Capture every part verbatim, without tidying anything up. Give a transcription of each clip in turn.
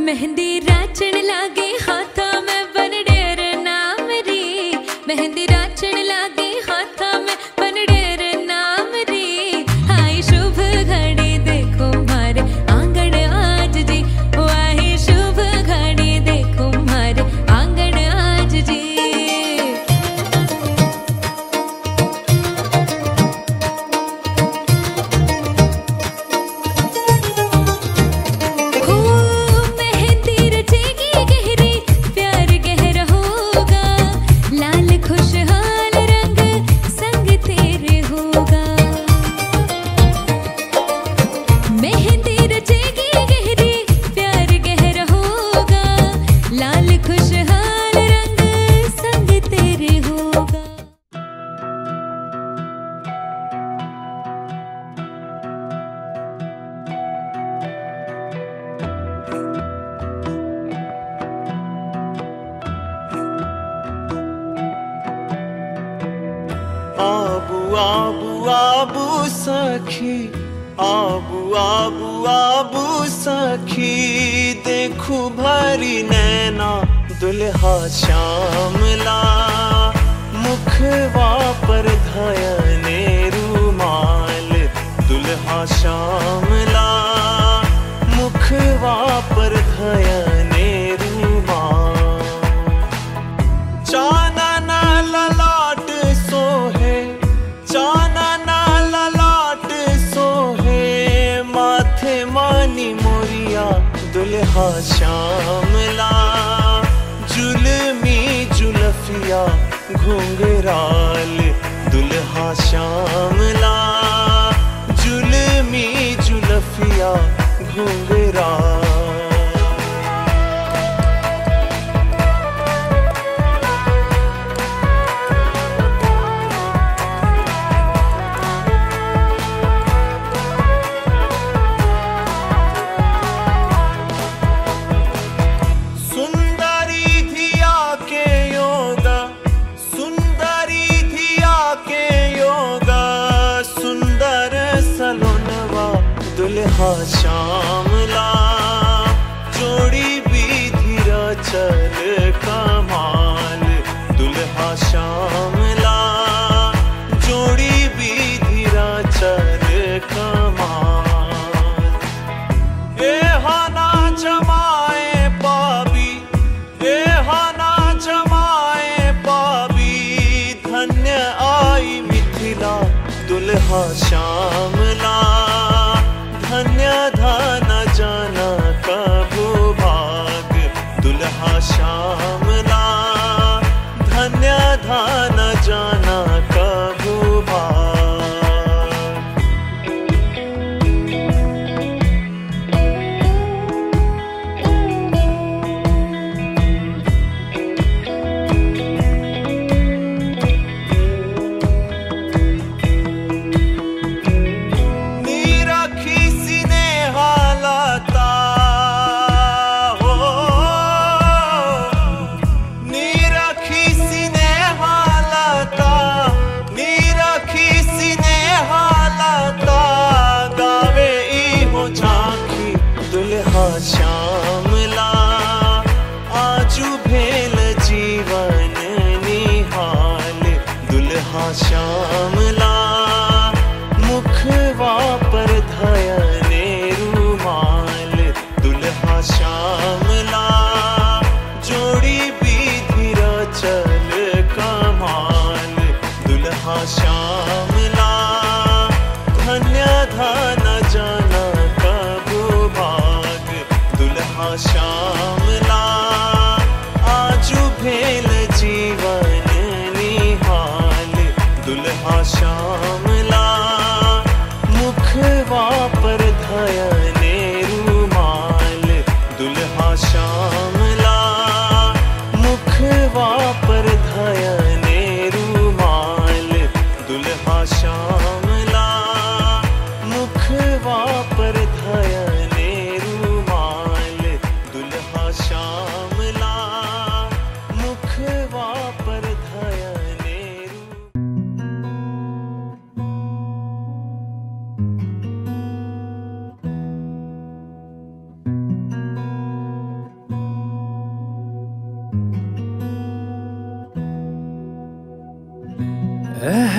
मेहंदी राचण लागे हाथा में बन डेर नाम री। मेहंदी राचण लागे हाथा में बन डेर नाम री। आई शुभ घड़ी देखो मारे आंगन आज जी। ओ आई शुभ घड़ी देखो मारे आंगन आज जी। आबू आबू आबू सखी, आबू आबू आबू सखी, देखू भरी नैना दुल्हा श्यामला। मुखवा पर धयने रूमाल दुल्हा श्यामला। मुखवा पर धयने रूमाल। चानन ललाट सोहे, चानन ललाट सोहे, माथे मानी मोरिया दुल्हा श्यामला। जुलमी जुलफिया घुंघराल दुल्हा श्यामला। जुलमी जुलफिया घुंघराल। दुल्हा श्यामला। जोड़ी बीधिरा चल कमाल दुल्हा श्यामला। जोड़ी बीधिरा चल कमाल। ए हाना जमाए पाबी, ए हाना जमाए पाबी, धन्य आई मिथिला दुल्हा श्यामला। धन्य धान जाना कबू भाग दुल्हा श्यामला। धन्य धान जाना कबू भाग। श्यामला आजू भेल जीवन निहाल दुल्हा श्यामला। मुखवा पर धयने रूमाल दुल्हा श्यामला। जोड़ी बीधिरा चल कमाल दुल्हा श्यामला। धन्य धान जाना कबू भाग दुल्हा श्यामला। आजू भेल जीवन निहाल दुल्हा श्यामला। मुखवा पर धयने रूमाल दुल्हा श्यामला। मुखवा पर धयने रूमाल दुल्हा श्यामला। मुखवा पर धयने रूमाल दुल्हा श्यामला।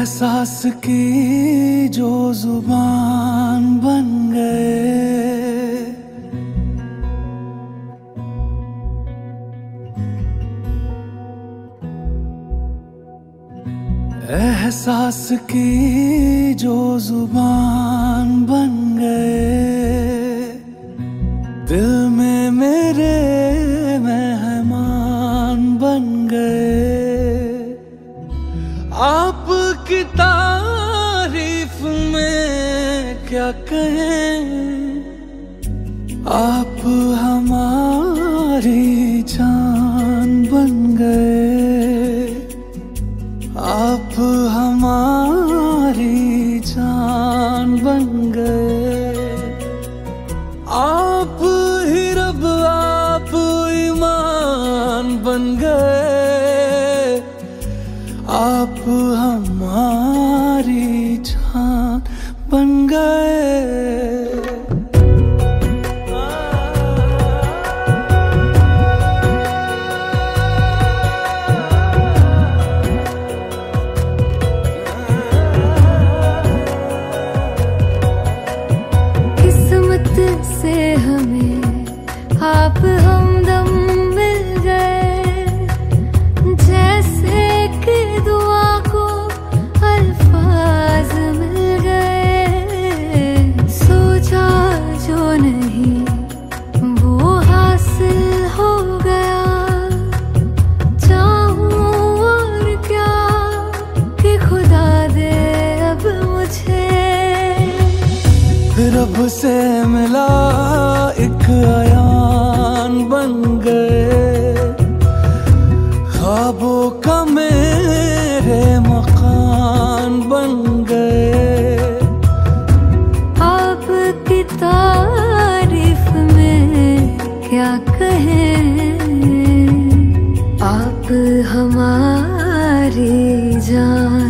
एहसास की जो जुबान बन गए, एहसास की जो जुबान बन गए, दिल में मेरे मेहमान बन गए। आपकी तारीफ में क्या कहें, आप हमारी जान बन गए, आप हमारी जान बन गए। आप ही रब आप ईमान बन गए, आप हमारी जान बन गए। से हमें आप हमदम मिल गए, जैसे कि दुआ को अल्फाज मिल गए। सोचा जो नहीं वो हासिल हो गया, चाहूं और क्या कि खुदा दे अब मुझे। रब से मिला एक अयान बन गए, ख्वाबों का मेरे मकान बन गए। आपकी तारीफ में क्या कहें, आप हमारी जान